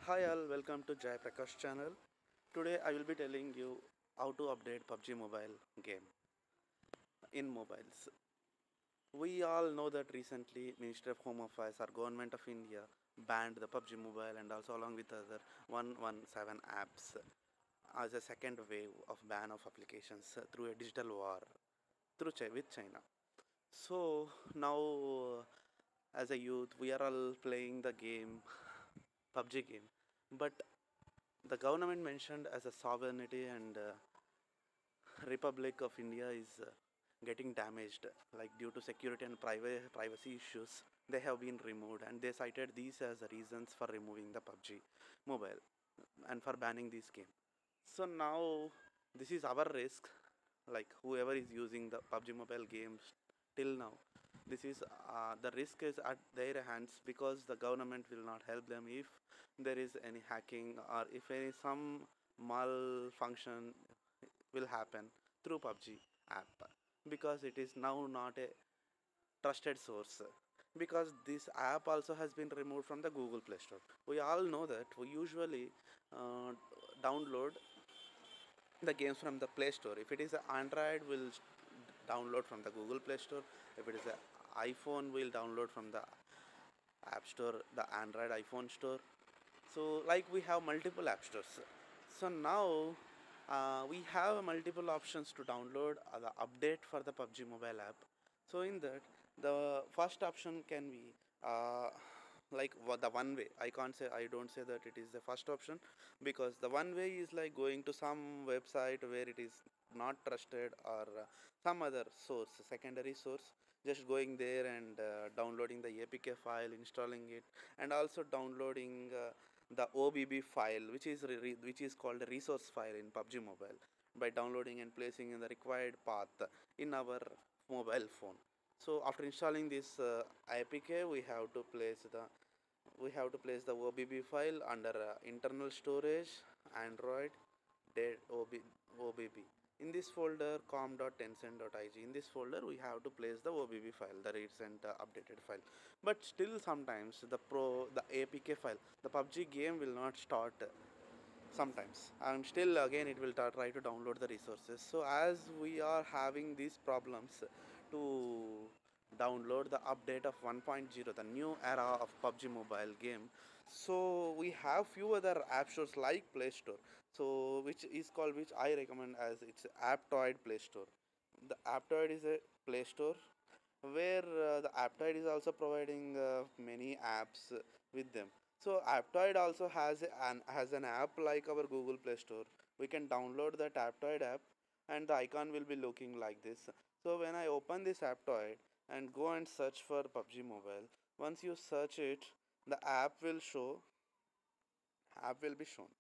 Hi all, welcome to Jai Prakash channel. Today I will be telling you how to update PUBG mobile game in mobiles. We all know that recently Ministry of Home Affairs or Government of India banned the PUBG mobile and also along with other 117 apps as a second wave of ban of applications through a digital war with China. So now as a youth we are all playing the game PUBG game, but the government mentioned as a sovereignty and Republic of India is getting damaged, like due to security and privacy issues. They have been removed, and they cited these as the reasons for removing the PUBG mobile and for banning this game. So now this is our risk, like whoever is using the PUBG mobile games till now. This is the risk is at their hands because the government will not help them if there is any hacking or if any some malfunction will happen through PUBG app, because it is now not a trusted source, because this app also has been removed from the Google Play Store. We all know that we usually uh, download the games from the Play Store. If it is an Android, we'll download from the Google Play Store. If it is an iPhone, we'll download from the App Store, the Android iPhone store. So like we have multiple app stores. So now we have multiple options to download the update for the PUBG mobile app. So in that, the first option can be like the one way. I don't say that it is the first option, because the one way is like going to some website where it is not trusted, or some other source, secondary source, just going there and downloading the APK file, installing it, and also downloading the OBB file, which is called a resource file in PUBG Mobile, by downloading and placing in the required path in our mobile phone. So after installing this APK, we have to place the OBB file under internal storage, Android, OBB. In this folder, com.tencent.ig, in this folder we have to place the OBB file, the recent updated file. But still sometimes the APK file, the PUBG game will not start sometimes, and still again it will try to download the resources. So as we are having these problems to download the update of 1.0, the new era of PUBG mobile game, so we have few other app stores like Play Store, so which I recommend as it's Aptoid Play Store. The Aptoid is a Play Store where the Aptoid is also providing many apps with them. So Aptoid also has an app like our Google Play Store. We can download that Aptoid app, and the icon will be looking like this. So when I open this Aptoid and go and search for PUBG Mobile, once you search it, the app will be shown.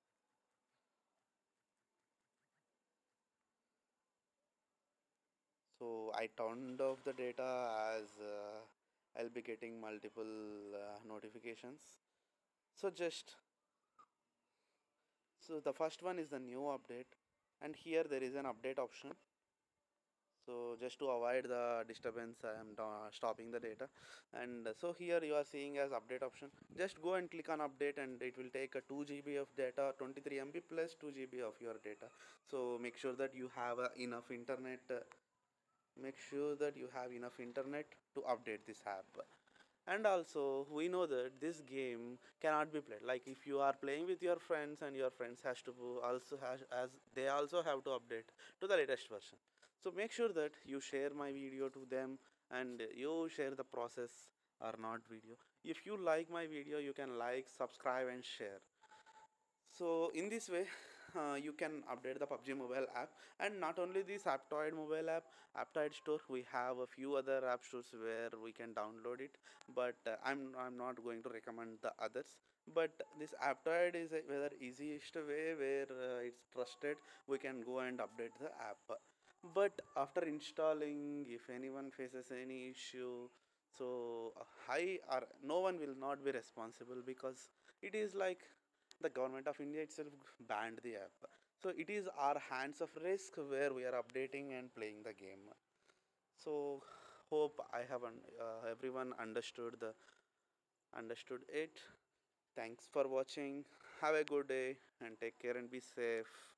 So I turned off the data as I'll be getting multiple notifications. So just so the first one is the new update, and here there is an update option. So just to avoid the disturbance, I am stopping the data, and so here you are seeing as update option. Just go and click on update, and it will take a 2 GB of data, 23 MB plus 2 GB of your data. So make sure that you have enough internet. Make sure that you have enough internet to update this app. And also we know that this game cannot be played, like if you are playing with your friends, and your friends has to also has as they also have to update to the latest version. So make sure that you share my video to them, and you share the process or not video. If you like my video, you can like, subscribe and share. So in this way, you can update the PUBG mobile app. And not only this Aptoid mobile app, Aptoid store, we have a few other app stores where we can download it. But I'm not going to recommend the others. But this Aptoid is a rather easiest way where it's trusted. We can go and update the app. But after installing, if anyone faces any issue, so I or no one will not be responsible, because it is like the government of India itself banned the app. So it is our hands of risk where we are updating and playing the game. So hope I have everyone understood it. Thanks for watching. have a good day and take care and be safe.